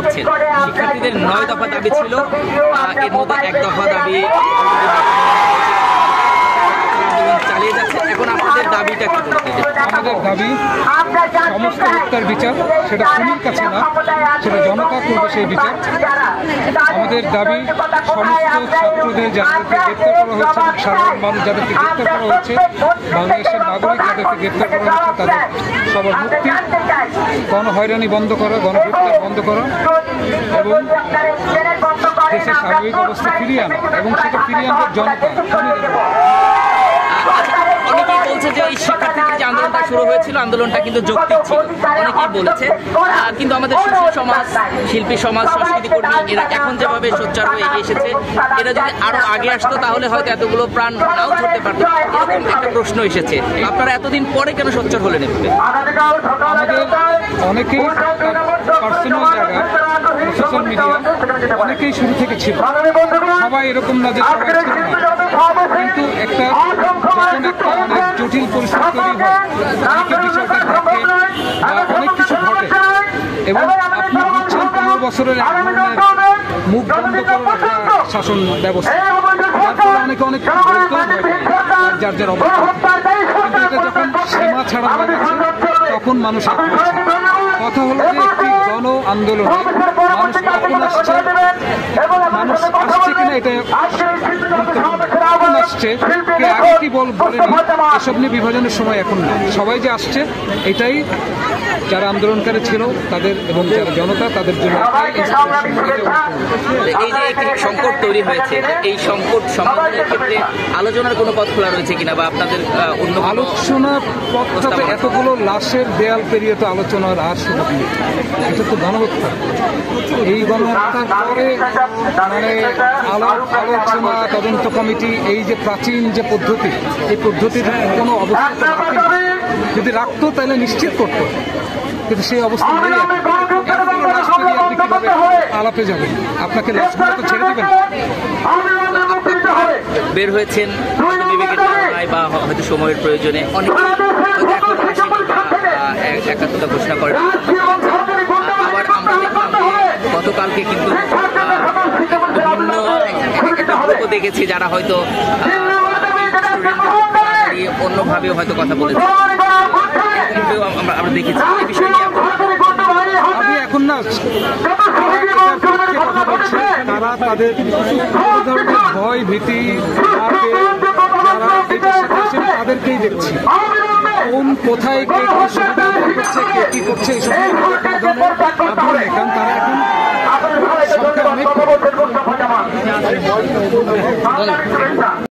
দেখছেন, শিক্ষার্থীদের 9 দফা দাবি ছিল, এর মধ্যে 1 দফা দাবি চালিয়ে যাচ্ছে। এখন আপনাদের দাবিটা কি? আমাদের দাবি সমস্ত হত্যার বিচার, সেটা খুনির কাছে না, সেটা জনতা করবে সেই বিচার। আমাদের দাবি সমস্ত ছাত্রদের যাদেরকে গ্রেপ্তার করা হয়েছে, সাধারণ মানুষ যাদেরকে গ্রেপ্তার করা হয়েছে, বাংলাদেশের নাগরিক যাদেরকে গ্রেপ্তার করা হয়েছে, তাদের সবার মুক্তি, গণহয়রানি বন্ধ করা, গণগ্রেপ্তার বন্ধ করা এবং দেশের স্বাভাবিক অবস্থা ফিরিয়ে আনা, এবং সেটা ফিরিয়ে আনবে জনতা। অনেকেই বলছে যে এই শিক্ষার্থীদের যে আন্দোলনটা শুরু হয়েছিল, আন্দোলনটা কিন্তু যৌক্তিক ছিল, অনেকেই বলেছে। কিন্তু আমাদের সুশীল সমাজ, শিল্পী সমাজ, সংস্কৃতি কর্মী এরা এখন যেভাবে সোচ্চার হয়ে এগিয়ে এসেছে, এরা যদি আরো আগে আসতো তাহলে হয়তো এতগুলো প্রাণ নাও ধরতে পারতো। এরকম একটা প্রশ্ন এসেছে, আপনারা এতদিন পরে কেন সোচ্চার হলেন? আমাদের অনেকেই পার্সোনাল জায়গা, সোশ্যাল মিডিয়া অনেকেই শুরু থেকে ছিল, সবাই এরকম না যে সবাই ছিল না, কিন্তু একটা যখন একটা অনেক জটিল পরিস্থিতি তৈরি হয়, অনেকের বিষয়টা ঘটে বা অনেক কিছু ঘটে, এবং আপনি বুঝছেন 15 বছরের এক ধরনের মুখ বন্ধ করার একটা শাসন ব্যবস্থা, যার ফলে অনেকে অনেক যার যার অবস্থা, কিন্তু এটা যখন সীমা ছাড়া হয়ে গেছে তখন মানুষ এক হচ্ছে। কথা হলো যে একটি গণ আন্দোলনে মানুষ কখন আসছে, মানুষ আসছে কিনা এটা কখন আসছে, কে আগে কি বলেনি, এসব নিয়ে বিভাজনের সময় এখন না। সবাই যে আসছে এটাই যারা আন্দোলনকারী ছিল তাদের এবং যারা জনতা তাদের জন্য। এই যে একটি সংকট তৈরি হয়েছে, এই সংকট সমাধানের ক্ষেত্রে আলোচনার কোনো পথ খোলা রয়েছে কিনা, বা আপনাদের অন্য আলোচনার পথটা এতগুলো লাশের দেয়াল পেরিয়ে তো আলোচনার আর সুযোগ নেই। এটা তো গণহত্যা। এই গণহত্যার পরে মানে আলোচনা, তদন্ত কমিটি, এই যে প্রাচীন যে পদ্ধতি, এই পদ্ধতির কোনো অবস্থা যদি রাখতো তাহলে নিশ্চিত করতো, কিন্তু সেই অবস্থা নেই। লাশ পেরিয়ে আপনি কিভাবে আলাপে যাবেন? আপনাকে লাশগুলো তো ছেড়ে দেবেন। বের হয়েছেন বিবেকের কারণে বা হয়তো সময়ের প্রয়োজনে, অনেকে একাত্মতা ঘোষণা করেন। আবার আমরা দেখলাম গতকালকে কিন্তু বিভিন্ন একটা গ্রুপও দেখেছি যারা হয়তো অন্যভাবেও হয়তো কথা বলেছে, আমরা দেখেছি। এই বিষয় নিয়ে আমি এখন না কথা বলছি, তারা তাদের ধরনের ভয় ভীতি যারা তাদেরকেই দেখছি, কোন কোথায় কে কি সুবিধা করছে, কে কি করছে, এইসব কারণ তারা এখন সরকার অনেক